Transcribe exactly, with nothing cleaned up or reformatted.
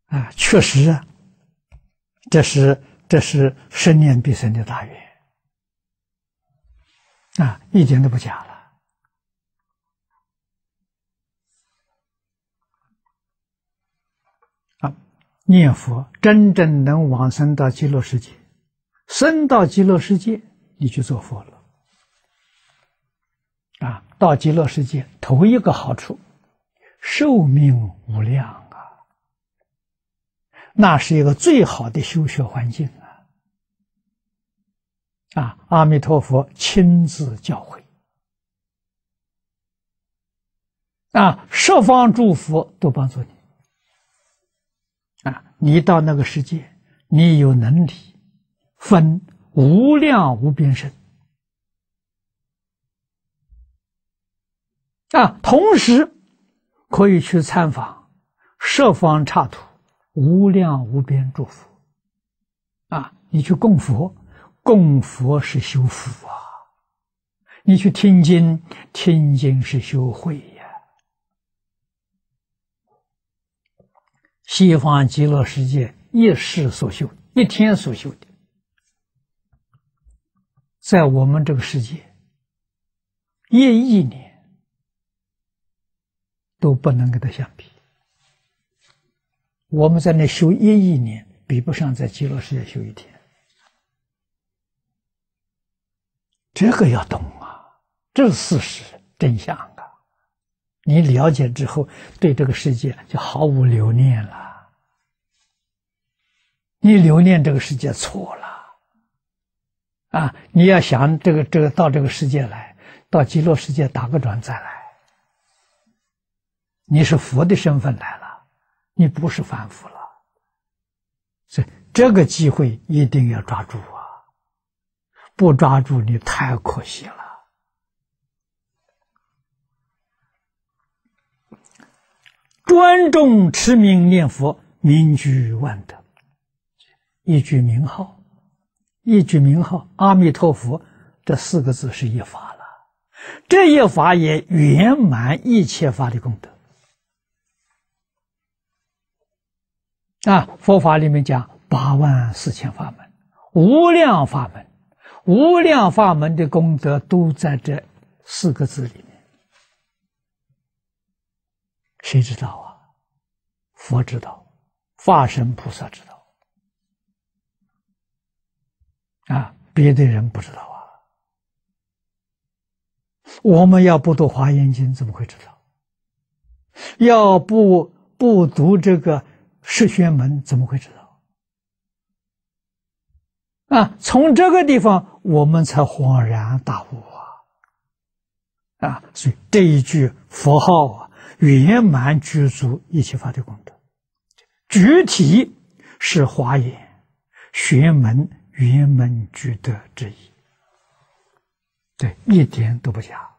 啊，确实啊，这是这是生念必生的大愿啊，一点都不假了。啊，念佛真正能往生到极乐世界，生到极乐世界，你去做佛了。啊，到极乐世界头一个好处，寿命无量啊，那是一个最好的修学环境啊！啊，阿弥陀佛亲自教诲，啊，十方诸佛都帮助你，啊，你到那个世界，你有能力分无量无边身。啊，同时可以去参访十方刹土无量无边诸佛。啊，你去供佛，供佛是修福啊；你去听经，听经是修慧呀。西方极乐世界一世所修，一天所修的，在我们这个世界一亿年都不能跟它相比。我们在那修一亿年，比不上在极乐世界修一天。这个要懂啊，这是事实真相啊！你了解之后，对这个世界就毫无留念了。你留念这个世界错了啊！你要想这个这个到这个世界来，到极乐世界打个转再来。你是佛的身份来了，你不是凡夫了，所以这个机会一定要抓住啊！不抓住你太可惜了。专重持名念佛，名居万德。一句名号，一句名号，阿弥陀佛，这四个字是一法了。这一法也圆满一切法的功德。啊，佛法里面讲八万四千法门，无量法门，无量法门的功德都在这四个字里面。谁知道啊？佛知道，法身菩萨知道。啊，别的人不知道啊。我们要不读《华严经》，怎么会知道？要不不读这个十宣门，怎么会知道？啊，从这个地方我们才恍然大悟啊！啊，所以这一句佛号啊，圆满具足一切法的功德，具体是华严玄门圆满具德之意，对，一点都不假。